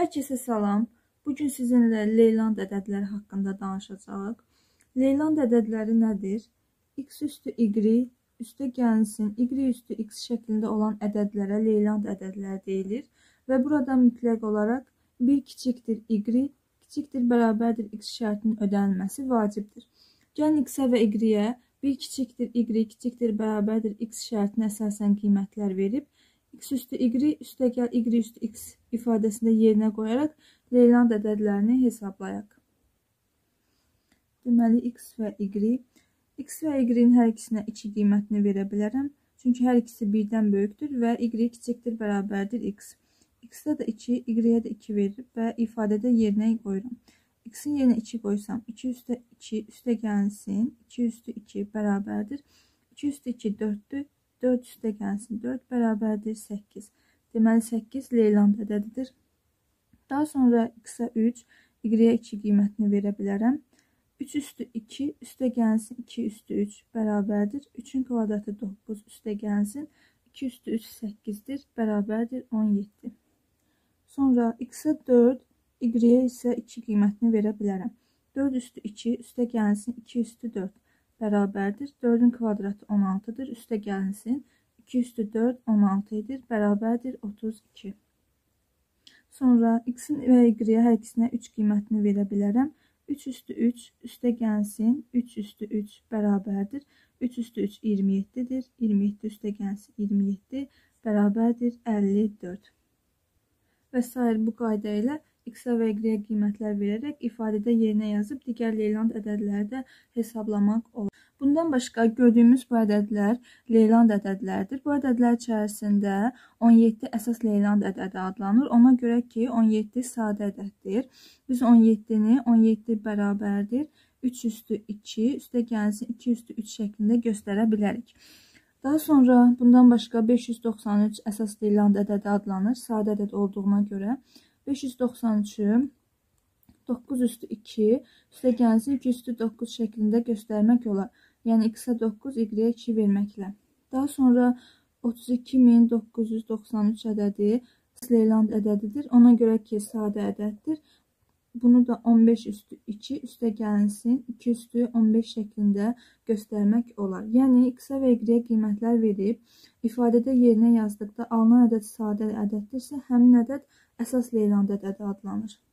Hər kəsə salam. Bugün sizinlə Leyland ədədləri haqqında danışacağıq. Leyland ədədləri nədir? X üstü Y üstə gəlinsin Y üstü X şəklində olan ədədlərə Leyland ədədləri deyilir. Və burada mütləq olaraq 1 kiçikdir Y, kiçikdir bərabərdir X şərtinin ödənilməsi vacibdir. Gəlin X-ə və Y-yə 1 kiçikdir Y, kiçikdir bərabərdir X şərtinə əsasən qiymətlər verib, X üstü Y üstəgəl Y üstü X ifadəsində yerinə qoyaraq Leyland ədədlərini hesablayaq. Deməli, X və Y-in hər ikisinə 2 qiymətini verə bilərəm. Çünki hər ikisi 1-dən böyükdür və Y kiçikdir bərabərdir X. X-də də 2, Y-yə də 2 verir və ifadədə yerinə qoyuram. X-in yerinə 2 qoysam, 2 üstə 2 üstə gəlinsin, 2 üstü 2 bərabərdir. 2 üstü 2 4-dür, 4 üstə gəlsin, 4 bərabərdir 8. Deməli, 8 Leyland ədədidir. Daha sonra X-ə 3, Y-yə 2 qiymətini verə bilərəm. 3 üstü 2 üstə gəlsin, 2 üstü 3 bərabərdir. 3-ün kvadratı 9 üstə gəlsin, 2 üstü 3 8-dir, bərabərdir 17. Sonra X-ə 4, Y-yə isə 2 qiymətini verə bilərəm. 4 üstü 2 üstə gəlsin, 2 üstü 4 bərabərdir. 4-ün kvadratı 16-dır, üstə gəlinsin. 2 üstü 4 16 edir, bərabərdir 32. Sonra X-in və Y-yə hər ikisinə 3 qiymətini verə bilərəm. 3 üstü 3 üstə gəlsin, 3 üstü 3 bərabərdir. 3 üstü 3 27-dir, 27 üstə gəlsin 27 bərabərdir 54. Və s. bu qayda ilə X-ə və Y-yə qiymətlər verərək ifadədə yerinə yazıb digər Leyland ədədləri də hesablamaq olur. Bundan başqa gördüyümüz bu ədədlər Leyland ədədlərdir. Bu ədədlər içərisində 17 əsas Leyland ədədi adlanır. Ona görə ki, 17 sadə ədəddir. Biz 17-ni 17 bərabərdir 3 üstü 2 üstə gəlsin 2 üstü 3 şəklində göstərə bilərik. Daha sonra bundan başqa 593 əsas Leyland ədədi adlanır. Sadə ədəd olduğuna görə 593-ü 9 üstü 2 üstə gəlsin 2 üstü 9 şəklində göstərmək olar. Yəni X-ə 9, Y-yə 2 verməklə. Daha sonra 32993 ədədi Leyland ədədidir. Ona görə ki, sadə ədəddir. Bunu da 15 üstü 2 üstə gəlinsin 2 üstü 15 şəklində göstərmək olar. Yəni X-ə və Y-yə qiymətlər verib, ifadədə yerinə yazdıqda alınan ədəd sadə ədəddirsə, həmin ədəd əsas Leyland ədədi adlanır.